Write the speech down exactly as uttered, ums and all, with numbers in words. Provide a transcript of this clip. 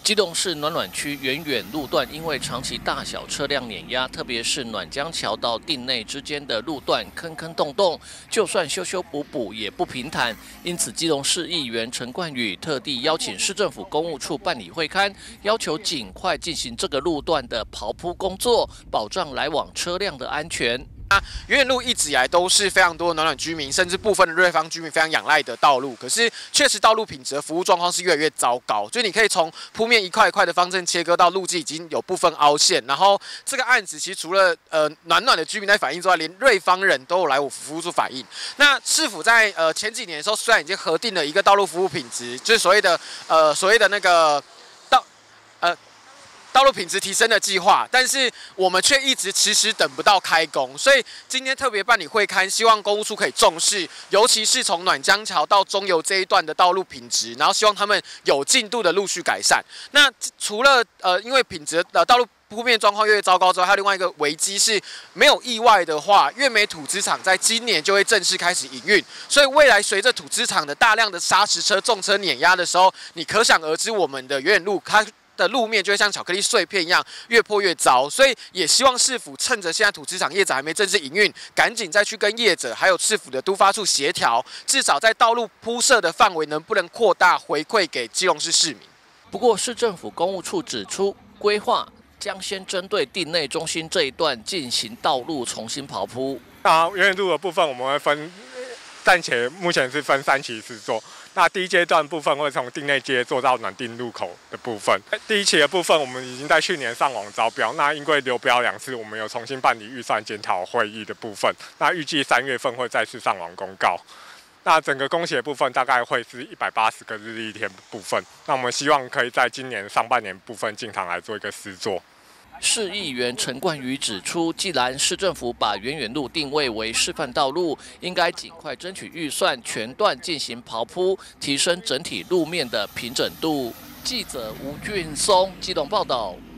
基隆市暖暖区远远路段因为长期大小车辆碾压，特别是暖江桥到定内之间的路段坑坑洞洞，就算修修补补也不平坦。因此，基隆市议员陈冠宇特地邀请市政府公务处办理会勘，要求尽快进行这个路段的刨铺工作，保障来往车辆的安全。 那远远路一直以来都是非常多的暖暖居民，甚至部分的瑞芳居民非常仰赖的道路。可是，确实道路品质的服务状况是越来越糟糕。就你可以从铺面一块一块的方正切割到路基已经有部分凹陷。然后这个案子其实除了呃暖暖的居民在反映之外，连瑞芳人都有来我服务处反映。那市府在呃前几年的时候，虽然已经核定了一个道路服务品质，就是所谓的呃所谓的那个道呃。 道路品质提升的计划，但是我们却一直迟迟等不到开工，所以今天特别办理会勘，希望公务处可以重视，尤其是从暖江桥到中油这一段的道路品质，然后希望他们有进度的陆续改善。那除了呃，因为品质呃道路铺面状况越来越糟糕之后，还有另外一个危机是，没有意外的话，月美土资厂在今年就会正式开始营运，所以未来随着土资厂的大量的砂石车、重车碾压的时候，你可想而知，我们的远远路它 的路面就会像巧克力碎片一样越破越糟，所以也希望市府趁着现在土资厂业者还没正式营运，赶紧再去跟业者还有市府的都发处协调，至少在道路铺设的范围能不能扩大回馈给基隆市市民。 不过，市政府公务处指出，规划将先针对定内中心这一段进行道路重新刨铺。 那远远路的部分，我们会分，暂且目前是分三期施作。 那第一阶段部分会从定内街做到暖定路口的部分。第一期的部分，我们已经在去年上网招标。那因为流标两次，我们有重新办理预算检讨会议的部分。那预计三月份会再次上网公告。那整个工期的部分大概会是一百八十个日历天部分。那我们希望可以在今年上半年部分进场来做一个施作。 市议员陈冠宇指出，既然市政府把远远路定位为示范道路，应该尽快争取预算，全段进行刨铺，提升整体路面的平整度。记者吴俊松基隆报道。